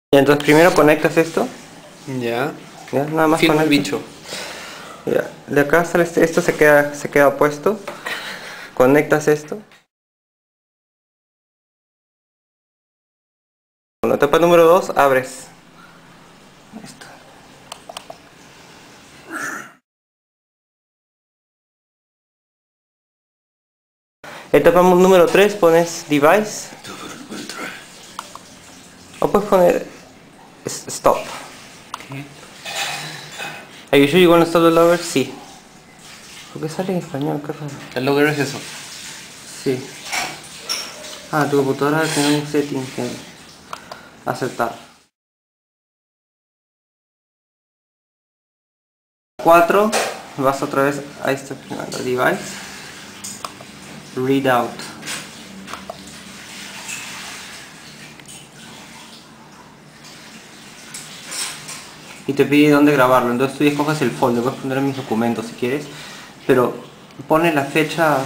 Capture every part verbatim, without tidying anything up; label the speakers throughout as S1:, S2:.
S1: Y entonces primero conectas esto.
S2: Ya.
S1: Ya, nada más
S2: Firma el
S1: conectas.
S2: bicho.
S1: Ya, de acá sale este- esto se queda, se queda puesto. Conectas esto. En la etapa número dos abres esto. Etapa número tres pones device. O puedes poner s- stop. ¿Are you sure you want to stop the logger? Sí. ¿Por qué sale en español? Qué raro.
S2: El logger es eso.
S1: Sí. Ah, tu computadora tiene un setting que aceptar. cuatro, vas otra vez a este primero, device, readout. Y te pide dónde grabarlo, entonces tú ya escoges el folder, puedes poner en mis documentos si quieres, pero pones la fecha.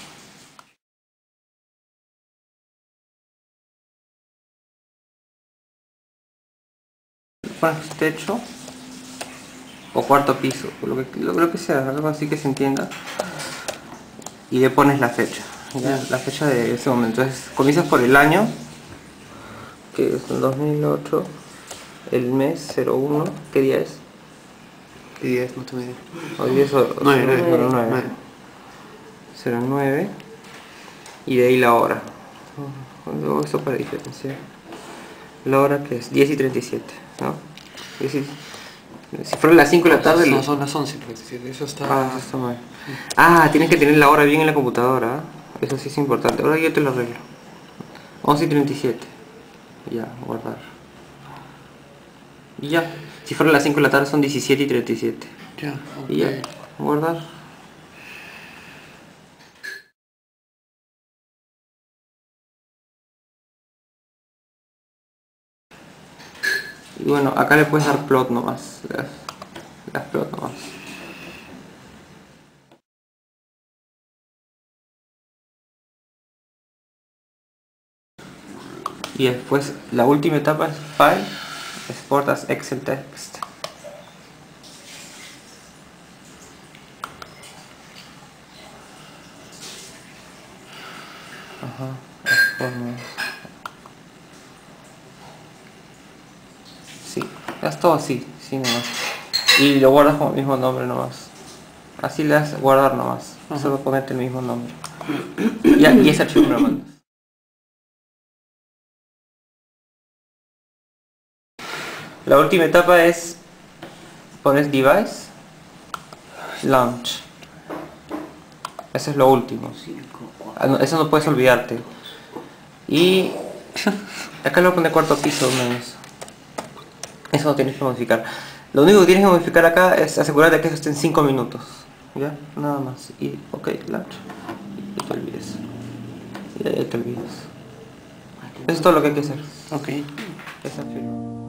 S1: Pones techo o cuarto piso, o lo que, lo, lo que sea, algo así que se entienda. Y le pones la fecha, ¿ya? La fecha de ese momento. Entonces comienzas por el año, que es el dos mil ocho, el mes cero uno, ¿qué día es?
S2: ¿Qué día es? No tengo idea.
S1: Hoy es cero nueve. cero nueve. Y de ahí la hora. Luego eso para diferenciar. La hora que es diez y treinta y siete, ¿no? diez y- Si fueron las cinco de la tarde...
S2: No,
S1: lo-
S2: son las once, pues, eso está...
S1: Ah, eso está mal. Ah, tienes que tener la hora bien en la computadora, ¿eh? Eso sí es importante. Ahora yo te lo arreglo. once y treinta y siete. Ya, guardar. Y ya. Si fueron las cinco de la tarde son diecisiete y treinta y siete.
S2: Ya, ok.
S1: Y ya, guardar. Y bueno, acá le puedes dar plot nomás. Le das, le das plot nomás. Y después la última etapa es File, Export as Excel Text. Ajá, export nomás. Sí, haz todo así, sí nomás. Y lo guardas con el mismo nombre nomás. Así le das guardar nomás.
S2: Ajá.
S1: Solo ponerte el mismo nombre. Y, y ese archivo me lo mandas. La última etapa es pones device, launch. Eso es lo último. Ah, no, eso no puedes olvidarte. Y acá le voy a poner cuarto piso menos. Eso no tienes que modificar. Lo único que tienes que modificar acá es asegurarte que eso esté en cinco minutos. ¿Ya? Nada más. Y ok, launch. Y te olvides. Y ahí te olvides. Eso es todo lo que hay que hacer.
S2: Ok.
S1: Esa firma.